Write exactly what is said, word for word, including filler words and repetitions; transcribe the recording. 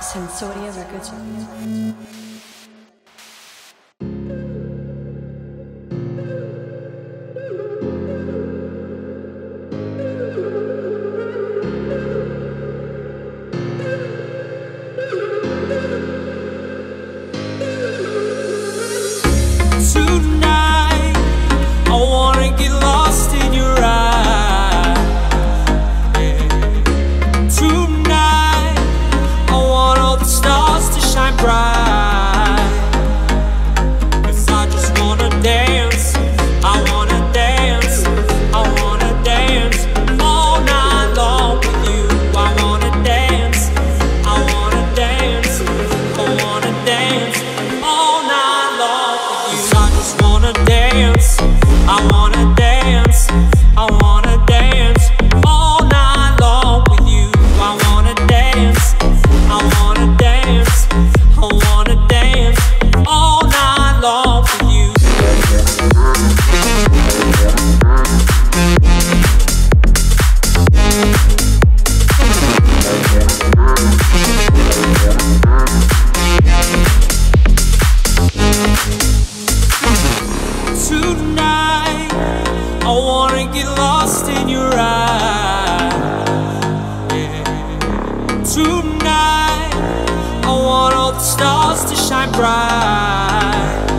Sensoria Records. Tonight, I wanna get lost in your eyes. Yeah. Tonight, I want all the stars to shine bright. 'Cause I just wanna dance, I wanna dance, I wanna dance all night long with you. I wanna dance, I wanna dance, I wanna dance all night long with you. 'Cause I just wanna dance, I wanna dance, I wanna dance all night long with you. I wanna dance, I wanna dance, I wanna dance all night long with you. Tonight, I wanna get lost in your eyes. Yeah. Tonight, I want all the stars to shine bright.